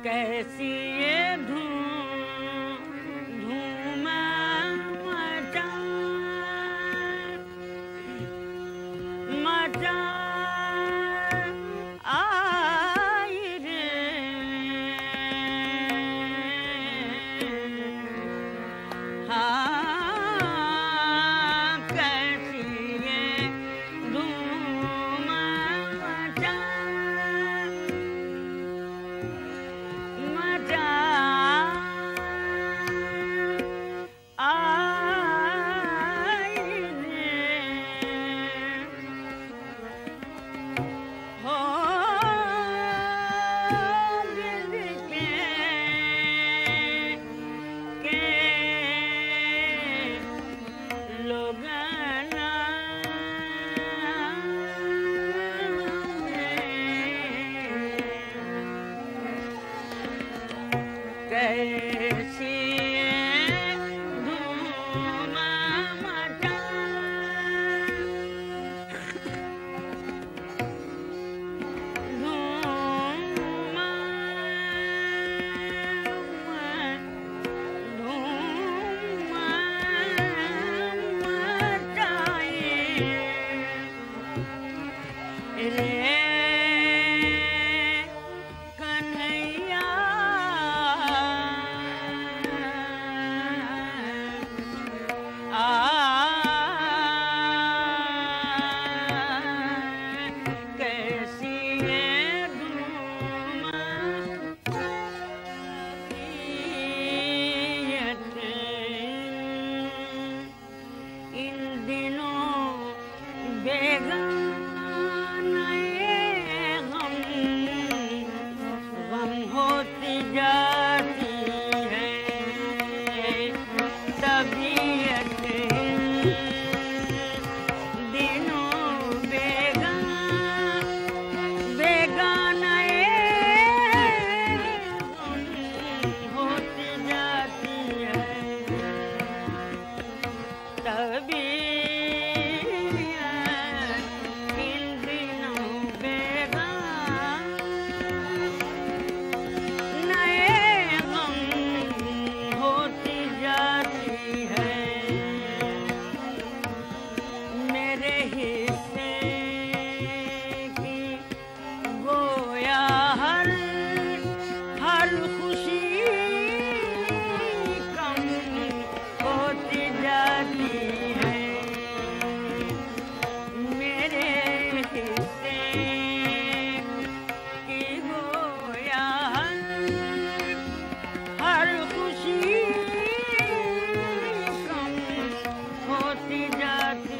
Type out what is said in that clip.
कैसी ये धूम धूम मचा मचा आई रे हाँ कैसी ये धूम मचा मचा आई रे हो दिल के लोगना कैसी धूम मचा धूम धूम मचाई रे कन्हैया कैसी ये धूम इन दिनों बेगाना ये गम होती जाती है तबीयत दिनों बेगाना ये होती जाती है तबीयत इन दिनों बेगाना ये गम होती जाती है मेरे हिस्से की गोया हर खुशी कम होती जाती है मेरे हिस्से की गोया हर खुशी कम होती जाती